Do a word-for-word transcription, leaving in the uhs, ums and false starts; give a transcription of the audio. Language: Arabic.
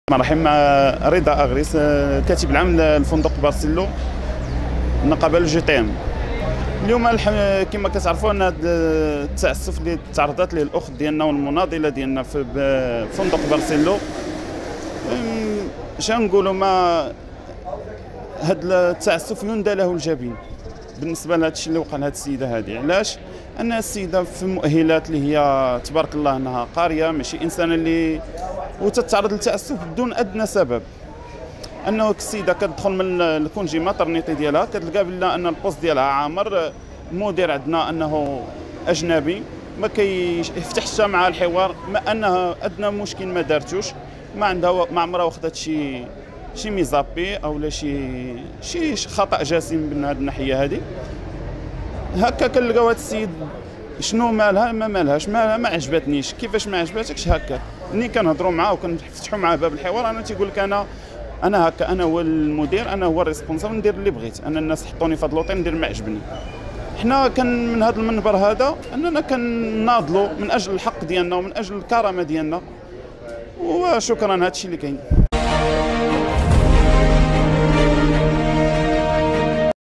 مرحبا مع رضا اغريس، كاتب العام للفندق بارسيلو النقابه الجي تي ام. اليوم كما كتعرفوا ان هذا التعسف اللي تعرضت ليه الاخت ديالنا والمناضله ديالنا في فندق بارسيلو، اش نقولوا، ما هذا التعسف يندى له الجبين بالنسبه لهذا الشيء اللي وقع لهذه السيده هذه. علاش؟ ان السيده في مؤهلات اللي هي تبارك الله انها قاريه، ماشي انسانه اللي وتتعرض للتعسف بدون ادنى سبب. انه السيده كتدخل من الكونجي ماترنيتي ديالها كتلقى بلا ان البوست ديالها عامر، المدير عندنا انه اجنبي، ما كيفتح حتى مع الحوار، ما انها ادنى مشكل ما دارتوش، ما عندها ما عمرها واخدات شي شي ميزابي او لا شي شي خطا جسيم من هذه الناحيه هذه. هكا كنلقاو هذا السيد شنو مالها، ما مالهاش، ما, ما عجبتنيش. كيفاش ما عجبتكش؟ هكا ملي كنهضروا معاه وكنفتحوا معاه باب الحوار، انا تيقول لك انا انا هكا، انا هو المدير، انا هو الريسبونسابل، ندير اللي بغيت، انا الناس حطوني في هذا اللوطين ندير ما عجبني. حنا كان من هذا المنبر هذا اننا كنناضلوا من اجل الحق ديالنا ومن اجل الكرامه ديالنا، وشكرا، هذا الشيء اللي كاين.